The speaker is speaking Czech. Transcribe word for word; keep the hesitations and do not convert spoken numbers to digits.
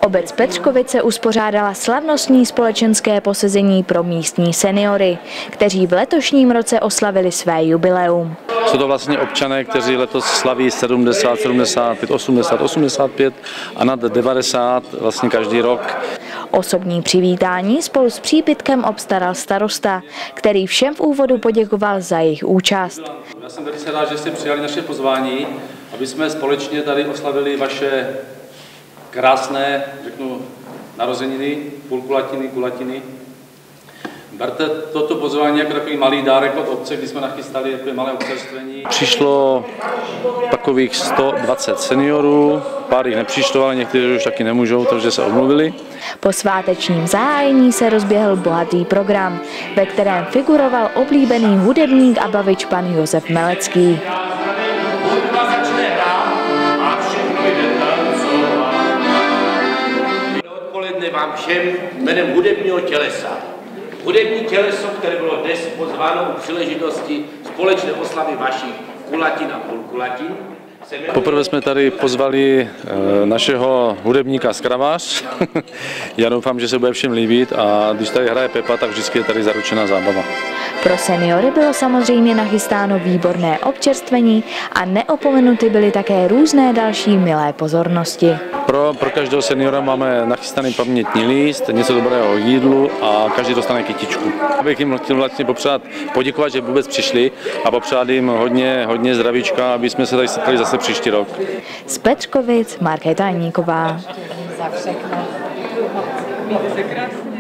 Obec Petřkovice uspořádala slavnostní společenské posezení pro místní seniory, kteří v letošním roce oslavili své jubileum. Jsou to vlastně občané, kteří letos slaví sedmdesát, sedmdesát pět, osmdesát, osmdesát pět a nad devadesát vlastně každý rok. Osobní přivítání spolu s přípitkem obstaral starosta, který všem v úvodu poděkoval za jejich účast. Já jsem velice rád, že jste přijali naše pozvání, aby jsme společně tady oslavili vaše krásné, řeknu, narozeniny, půlkulatiny, kulatiny. Berte toto pozvání jako takový malý dárek od obce, kdy jsme nachystali takové malé občerstvení. Přišlo takových sto dvacet seniorů, pár jich nepřišlo, ale někteří už taky nemůžou, takže se omluvili. Po svátečním zahájení se rozběhl bohatý program, ve kterém figuroval oblíbený hudebník a bavič pan Josef Melecký. Odpoledne vám všem jménem hudebního tělesa. Hudební těleso, které bylo dnes pozváno u příležitosti společné oslavy vašich kulatin a půlkulatin. Poprvé jsme tady pozvali našeho hudebníka z Kravař. Já doufám, že se bude všem líbit a když tady hraje Pepa, tak vždycky je tady zaručená zábava. Pro seniory bylo samozřejmě nachystáno výborné občerstvení a neopomenuty byly také různé další milé pozornosti. Pro, pro každého seniora máme nachystaný pamětní list, něco dobrého o jídlu a každý dostane kytičku. Abych jim chtěl vlastně popřát, poděkovat, že vůbec přišli a popřát jim hodně, hodně zdravíčka, aby jsme se tady setkali zase příští rok. Z Petřkovic Markéta Aníková. Za všechno. Mějte se krásně.